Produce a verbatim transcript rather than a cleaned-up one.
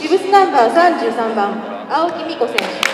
ビブスナンバーさんじゅうさんばん青木美子選手。